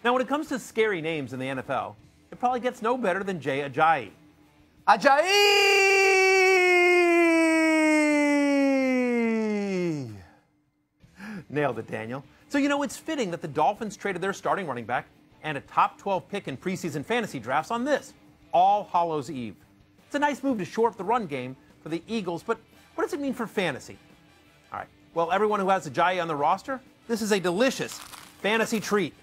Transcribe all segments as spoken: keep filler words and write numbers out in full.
Now, when it comes to scary names in the N F L, it probably gets no better than Jay Ajayi. Ajayi! Nailed it, Daniel. So, you know, it's fitting that the Dolphins traded their starting running back and a top twelve pick in preseason fantasy drafts on this, All Hallows Eve. It's a nice move to shore up the run game for the Eagles, but what does it mean for fantasy? All right, well, everyone who has Ajayi on the roster, this is a delicious fantasy treat.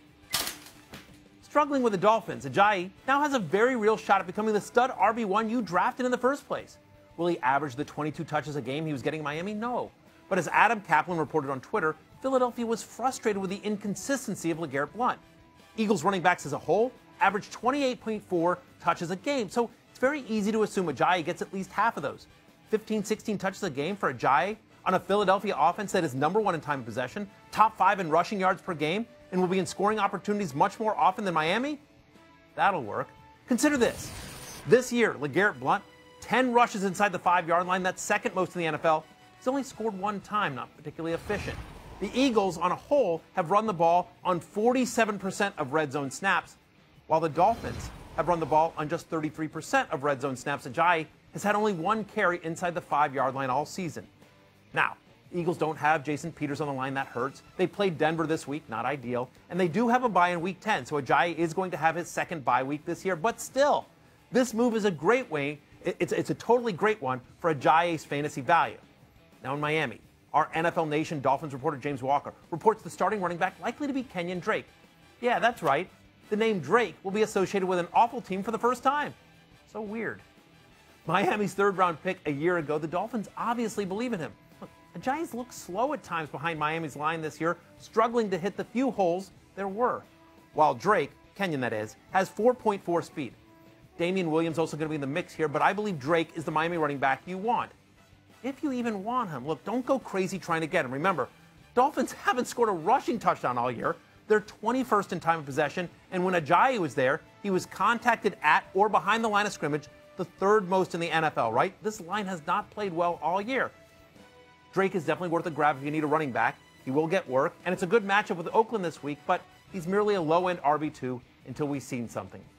Struggling with the Dolphins, Ajayi now has a very real shot at becoming the stud R B one you drafted in the first place. Will he average the twenty-two touches a game he was getting in Miami? No. But as Adam Kaplan reported on Twitter, Philadelphia was frustrated with the inconsistency of LeGarrette Blount. Eagles running backs as a whole averaged twenty-eight point four touches a game, so it's very easy to assume Ajayi gets at least half of those. fifteen, sixteen touches a game for Ajayi on a Philadelphia offense that is number one in time of possession, top five in rushing yards per game, and will be in scoring opportunities much more often than Miami? That'll work. Consider this. This year, LeGarrette Blount, ten rushes inside the five-yard line. That's second most in the N F L. He's only scored one time, not particularly efficient. The Eagles, on a whole, have run the ball on forty-seven percent of red zone snaps, while the Dolphins have run the ball on just thirty-three percent of red zone snaps. Ajayi has had only one carry inside the five-yard line all season. Now, Eagles don't have Jason Peters on the line. That hurts. They played Denver this week, not ideal. And they do have a bye in week ten, so Ajayi is going to have his second bye week this year. But still, this move is a great way. It's, it's a totally great one for Ajayi's fantasy value. Now in Miami, our N F L Nation Dolphins reporter James Walker reports the starting running back likely to be Kenyon Drake. Yeah, that's right. The name Drake will be associated with an awful team for the first time. So weird. Miami's third-round pick a year ago, the Dolphins obviously believe in him. Look, Ajayi's looked slow at times behind Miami's line this year, struggling to hit the few holes there were. While Drake, Kenyon that is, has four point four speed. Damian Williams also going to be in the mix here, but I believe Drake is the Miami running back you want. If you even want him, look, don't go crazy trying to get him. Remember, Dolphins haven't scored a rushing touchdown all year. They're twenty-first in time of possession, and when Ajayi was there, he was contacted at or behind the line of scrimmage, the third most in the N F L, right? This line has not played well all year. Drake is definitely worth a grab if you need a running back. He will get work, and it's a good matchup with Oakland this week, but he's merely a low-end R B two until we've seen something.